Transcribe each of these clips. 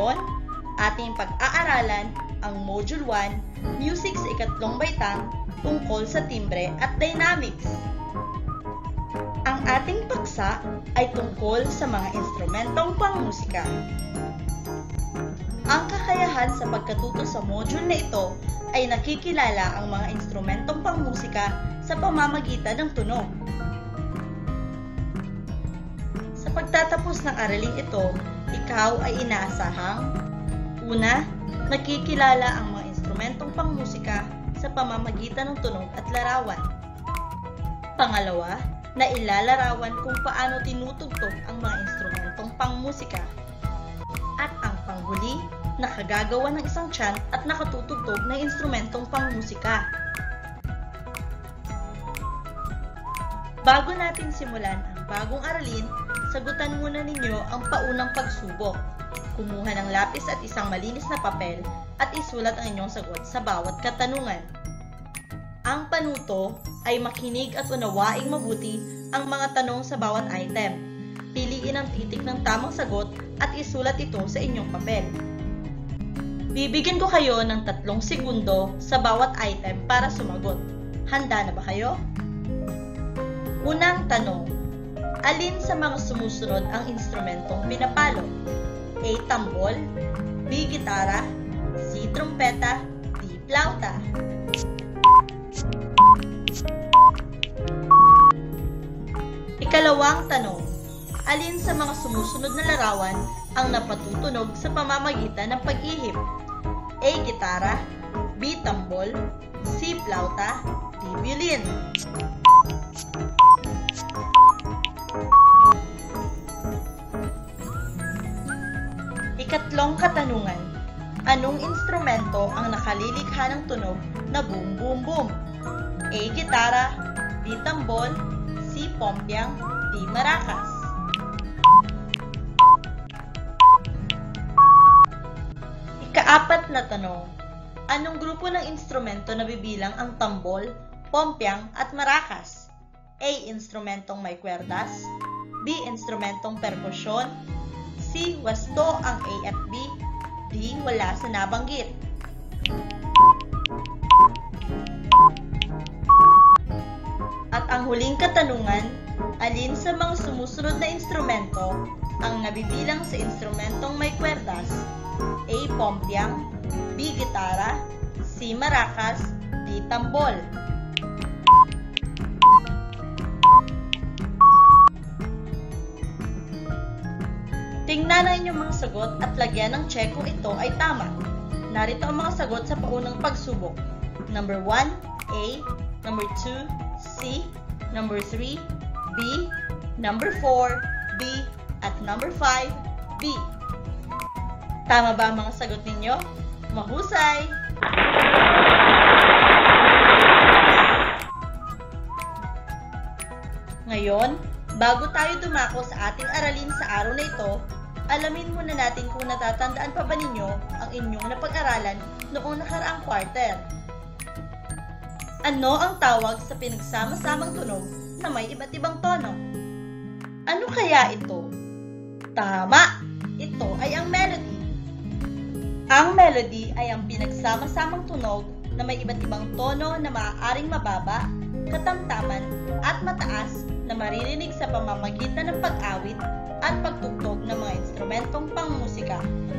Ngayon, ating pag-aaralan ang Module 1, Music sa ikatlong baitang tungkol sa timbre at dynamics. Ang ating paksa ay tungkol sa mga instrumentong pangmusika. Ang kakayahan sa pagkatuto sa module na ito ay nakikilala ang mga instrumentong pangmusika sa pamamagitan ng tunog. Sa pagtatapos ng araling ito, ikaw ay inaasahang: una, nakikilala ang mga instrumentong pangmusika sa pamamagitan ng tunog at larawan. Pangalawa, na ilalarawan kung paano tinutugtog ang mga instrumentong pangmusika. At ang panghuli, nakagagawa ng isang chant at nakatutugtog ng instrumentong pangmusika. Bago natin simulan ang bagong aralin, sagutan muna ninyo ang paunang pagsubok. Kumuha ng lapis at isang malinis na papel at isulat ang inyong sagot sa bawat katanungan. Ang panuto ay makinig at unawaing mabuti ang mga tanong sa bawat item. Piliin ang titik ng tamang sagot at isulat ito sa inyong papel. Bibigyan ko kayo ng 3 segundo sa bawat item para sumagot. Handa na ba kayo? Unang tanong: alin sa mga sumusunod ang instrumentong pinapalo? A. Tambol, B. Gitara, C. Trumpeta, D. Flauta. Ikalawang tanong: alin sa mga sumusunod na larawan ang napatutunog sa pamamagitan ng pag-ihip? A. Gitara, B. Tambol, C. Flauta, D. Violin. Ikatlong katanungan: anong instrumento ang nakalilikha ng tunog na boom boom boom? A. Gitara, B. Tambol, C. Pompiang, D. Maracas. Ikaapat na tanong: anong grupo ng instrumento na bibilang ang tambol, pompiang at maracas? A. Instrumentong may kwerdas, B. Instrumentong perkusyon, C. Wasto ang A at B, D. Wala sa nabanggit. At ang huling katanungan: alin sa mga sumusunod na instrumento ang nabibilang sa instrumentong may kwerdas? A. Pompiang, B. Gitara, C. Maracas, D. Tambol. Tingnan ang inyong mga sagot at lagyan ng check kung ito ay tama. Narito ang mga sagot sa paunang pagsubok. Number 1, A. Number 2, C. Number 3, B. Number 4, B. At number 5, B. Tama ba ang mga sagot ninyo? Mahusay! Ngayon, bago tayo dumako sa ating aralin sa araw na ito, alamin muna natin kung natatandaan pa ba ninyo ang inyong napag-aralan noong nakaraang quarter. Ano ang tawag sa pinagsama-samang tunog na may iba't ibang tono? Ano kaya ito? Tama! Ito ay ang melody. Ang melody ay ang pinagsama-samang tunog na may iba't ibang tono na maaaring mababa, katamtaman at mataas na maririnig sa pamamagitan ng pag-awit at pagtugtog ng mga instrumentong pangmusika.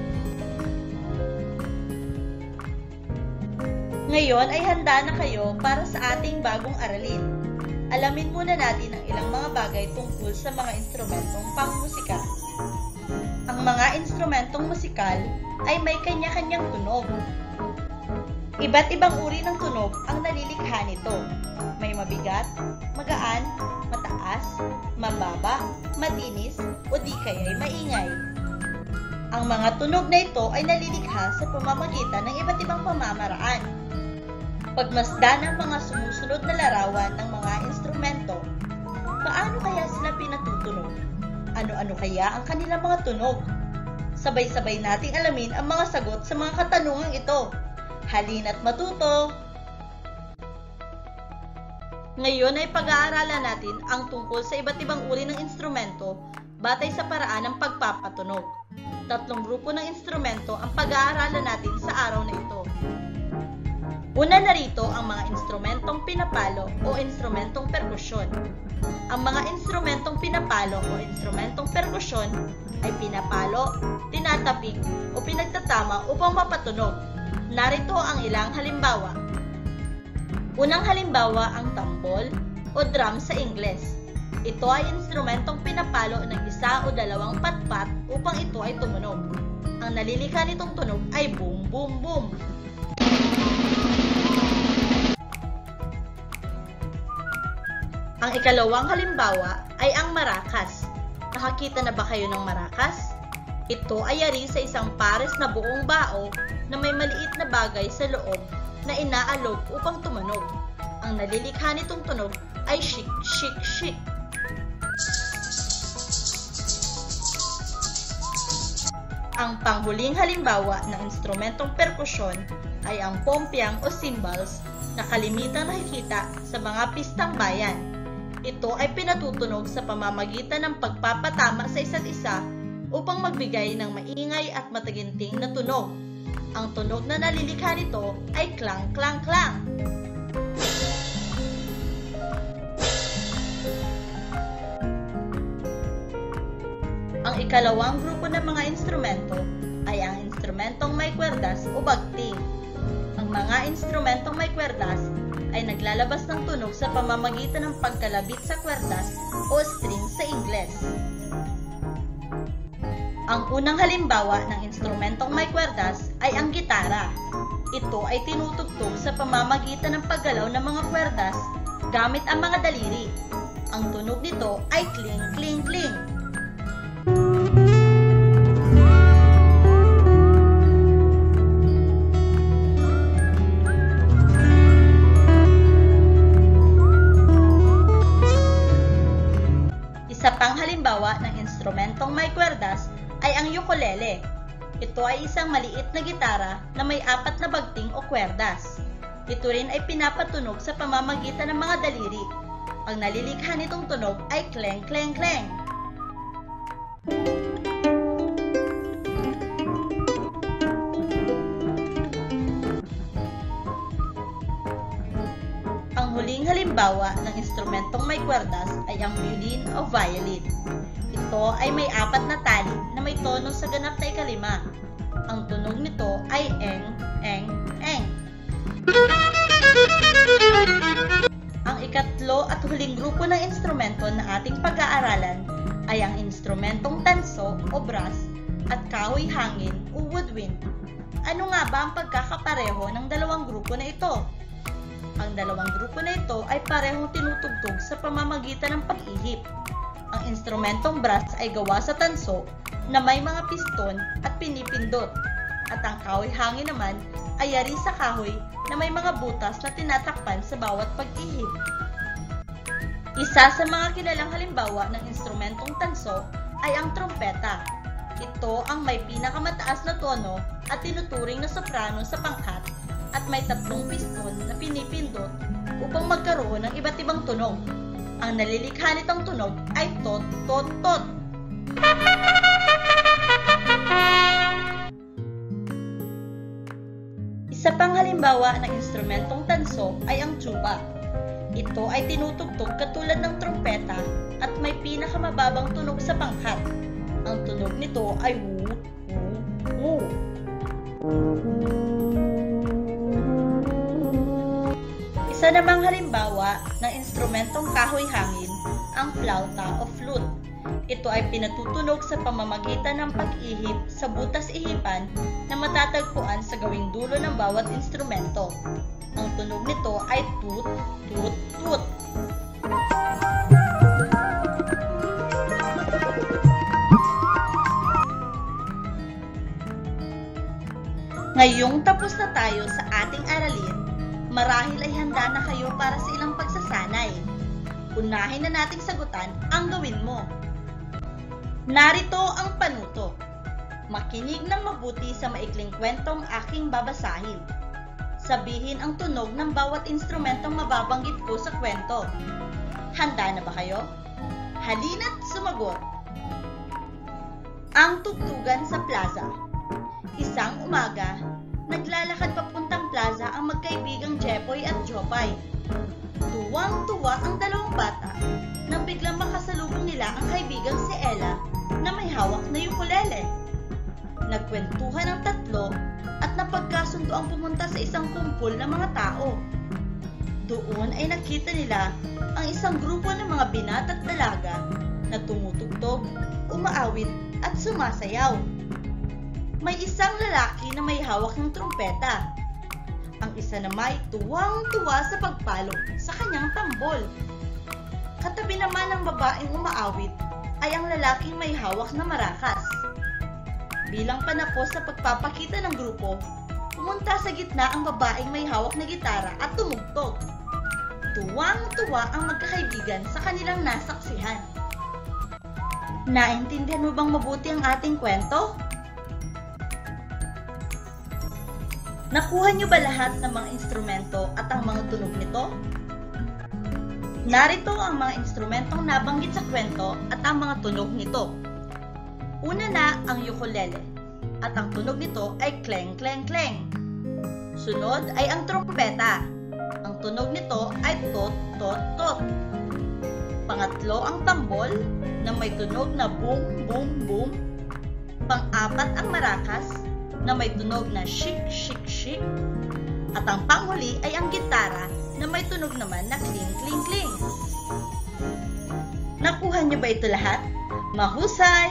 Ngayon ay handa na kayo para sa ating bagong aralin. Alamin muna natin ang ilang mga bagay tungkol sa mga instrumentong pangmusika. Ang mga instrumentong musikal ay may kanya-kanyang tunog. Iba't ibang uri ng tunog ang nalilikha nito. May mabigat, magaan, mataas, mababa, matinis, o di kaya'y maingay. Ang mga tunog na ito ay nalilikha sa pamamagitan ng iba't ibang pamamaraan. Pagmasdan ang mga sumusunod na larawan ng mga instrumento, paano kaya sila pinatutunog? Ano-ano kaya ang kanilang mga tunog? Sabay-sabay nating alamin ang mga sagot sa mga katanungang ito. Halina't matuto! Ngayon ay pag-aaralan natin ang tungkol sa iba't ibang uri ng instrumento batay sa paraan ng pagpapatunog. Tatlong grupo ng instrumento ang pag-aaralan natin sa araw na ito. Una narito ang mga instrumentong pinapalo o instrumentong perkusyon. Ang mga instrumentong pinapalo o instrumentong perkusyon ay pinapalo, tinatapik o pinagtatama upang mapatunog. Narito ang ilang halimbawa. Unang halimbawa ang tambol o drum sa Ingles. Ito ay instrumentong pinapalo ng isa o dalawang patpat upang ito ay tumunog. Ang nalilikha nitong tunog ay boom boom boom. Ang ikalawang halimbawa ay ang maracas. Nakakita na ba kayo ng maracas? Ito ay yari sa isang pares na buong bao na may maliit na bagay sa loob na inaalog upang tumunog. Ang nalilikha nitong tunog ay shik shik shik. Ang panghuling halimbawa ng instrumentong perkusyon ay ang pompiang o cymbals na kalimitang nakikita sa mga pistang bayan. Ito ay pinatutunog sa pamamagitan ng pagpapatama sa isa't isa upang magbigay ng maingay at mataginting na tunog. Ang tunog na nalilikha nito ay klang klang klang. Ang ikalawang grupo ng mga instrumento ay ang instrumentong may kwerdas o bagting. Ang mga instrumentong may kwerdas ay naglalabas ng tunog sa pamamagitan ng pagkalabit sa kwerdas o string sa Ingles. Ang unang halimbawa ng instrumentong may kwerdas ay ang gitara. Ito ay tinutugtog sa pamamagitan ng paggalaw ng mga kwerdas gamit ang mga daliri. Ang tunog nito ay kling kling kling. Isa pang halimbawa ng instrumentong may kwerdas ay ang ukulele. Ito ay isang maliit na gitara na may 4 na bagting o kwerdas. Ito rin ay pinapatunog sa pamamagitan ng mga daliri. Ang nalilikha nitong tunog ay kleng kleng kleng. Ang huling halimbawa ng instrumentong may kwerdas ay ang violin o violin. Ito ay may 4 na tali na may tono sa ganap na ikalima. Ang tunog nito ay eng, eng, eng. Ang ikatlo at huling grupo ng instrumento na ating pag-aaralan ay ang instrumentong tanso o brass at kahoy hangin o woodwind. Ano nga ba ang pagkakapareho ng dalawang grupo na ito? Ang dalawang grupo na ito ay parehong tinutugtog sa pamamagitan ng pag-ihip. Ang instrumentong brass ay gawa sa tanso na may mga piston at pinipindot, at ang kahoy hangin naman ay yari sa kahoy na may mga butas na tinatakpan sa bawat pag-ihip. Isa sa mga kilalang halimbawa ng instrumentong tanso ay ang trompeta. Ito ang may pinakamataas na tono at tinuturing na soprano sa pangkat at may 3 piston na pinipindot upang magkaroon ng iba't ibang tunog. Ang nalilikha nitong tunog ay tot, tot, tot. Isa pang halimbawa ng instrumentong tanso ay ang tuba. Ito ay tinutugtog katulad ng trompeta at may pinakamababang tunog sa pangkat. Ang tunog nito ay woo, woo, woo. Isa namang halimbawa ng instrumentong kahoy hangin, ang flauta o flute. Ito ay pinatutunog sa pamamagitan ng pag-ihip sa butas-ihipan na matatagpuan sa gawing dulo ng bawat instrumento. Ang tunog nito ay toot, toot, toot. Ngayong tapos na tayo sa ating aralin, marahil ay handa na kayo para sa ilang pagsasanay. Unahin na nating sagutan ang gawin mo. Narito ang panuto. Makinig ng mabuti sa maikling kwentong aking babasahin. Sabihin ang tunog ng bawat instrumentong mababanggit ko sa kwento. Handa na ba kayo? Halina't sumagot. Ang tugtugan sa plaza. Isang umaga, naglalakad papuntang plaza ang magkaibigang Jepoy at Jopay. Tuwang-tuwa ang dalawang bata nang biglang makasalubong nila ang kaibigang si Ella na may hawak na ukulele. Nagkwentuhan ang tatlo at napagkasundo ang pumunta sa isang kumpul ng mga tao. Doon ay nakita nila ang isang grupo ng mga binata at dalaga na tumutugtog, umaawit at sumasayaw. May isang lalaki na may hawak ng trumpeta. Ang isa naman ay tuwang-tuwa sa pagpalo sa kanyang tambol. Katabi naman ng babaeng umaawit ay ang lalaking may hawak na marakas. Bilang panapos sa pagpapakita ng grupo, pumunta sa gitna ang babaeng may hawak na gitara at tumugtog. Tuwang-tuwa ang magkakaibigan sa kanilang nasaksihan. Naintindihan mo bang mabuti ang ating kwento? Nakuha niyo ba lahat ng mga instrumento at ang mga tunog nito? Narito ang mga instrumentong nabanggit sa kwento at ang mga tunog nito. Una na ang ukulele at ang tunog nito ay kleng kleng kleng. Sunod ay ang trompeta. Ang tunog nito ay tot tot tot. Pangatlo ang tambol na may tunog na boom boom boom. Pang-apat ang marakas na may tunog na shik shik shik. At ang panghuli ay ang gitara na may tunog naman na kling kling kling. Nakuha niyo ba ito lahat? Mahusay!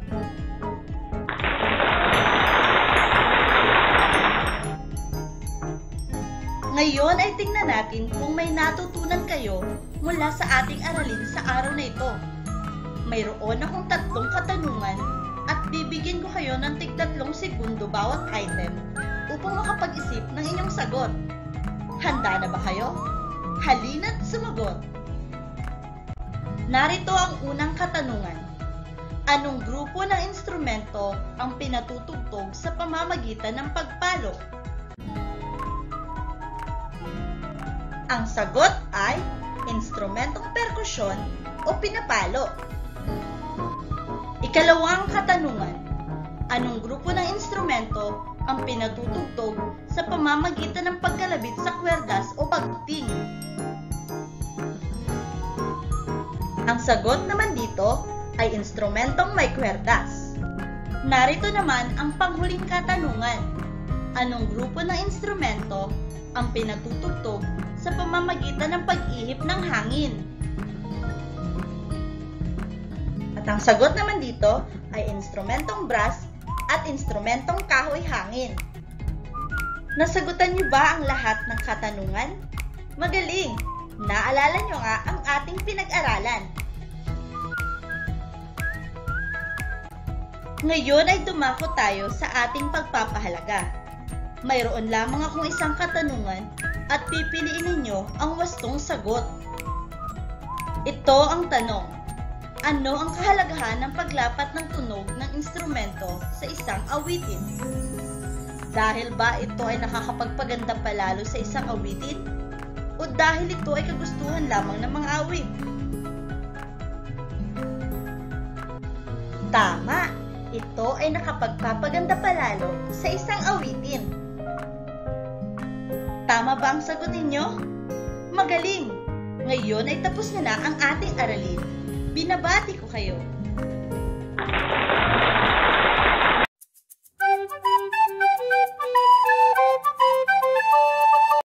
Ngayon ay tingnan natin kung may natutunan kayo mula sa ating aralin sa araw na ito. Mayroon akong 3 katanungan at bibigyan ko kayo ng tig-3 segundo bawat item upang makapag-isip ng inyong sagot. Handa na ba kayo? Halina't sumagot! Narito ang unang katanungan. Anong grupo ng instrumento ang pinatutugtog sa pamamagitan ng pagpalo? Ang sagot ay instrumentong perkusyon o pinapalo. Ikalawang katanungan. Anong grupo ng instrumento ang pinatutugtog sa pamamagitan ng pagkalabit sa kwerdas o pagting? Ang sagot naman dito ay instrumentong may kwerdas. Narito naman ang panghuling katanungan. Anong grupo ng instrumento ang pinatutugtog sa pamamagitan ng pag-ihip ng hangin? At ang sagot naman dito ay instrumentong brass at instrumentong kahoy-hangin. Nasagutan niyo ba ang lahat ng katanungan? Magaling! Naalala niyo nga ang ating pinag-aralan. Ngayon ay dumako tayo sa ating pagpapahalaga. Mayroon lamang akong isang katanungan at pipiliin ninyo ang wastong sagot. Ito ang tanong. Ano ang kahalagahan ng paglapat ng tunog ng instrumento sa isang awitin? Dahil ba ito ay nakakapagpaganda palalo sa isang awitin? O dahil ito ay kagustuhan lamang ng mga awit? Tama! Ito ay nakapagpapaganda palalo sa isang awitin. Tama ba ang sagot ninyo? Magaling! Ngayon ay tapos na ang ating aralin. Binabati ko kayo.